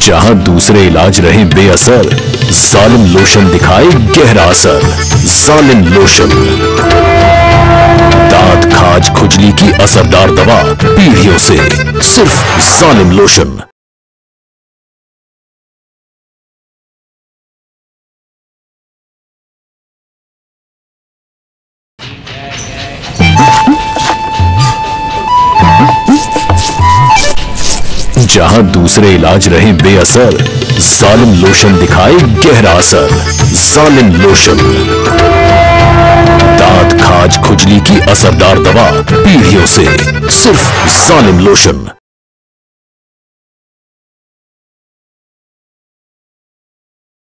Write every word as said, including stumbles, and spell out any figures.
जहां दूसरे इलाज रहे बेअसर, जालिम लोशन दिखाए गहरा असर। जालिम लोशन, दांत खाज खुजली की असरदार दवा पीढ़ियों से, सिर्फ जालिम लोशन। जहां दूसरे इलाज रहे बेअसर, जालिम लोशन दिखाए गहरा असर। जालिम लोशन, दांत खाज खुजली की असरदार दवा पीढ़ियों से, सिर्फ जालिम लोशन।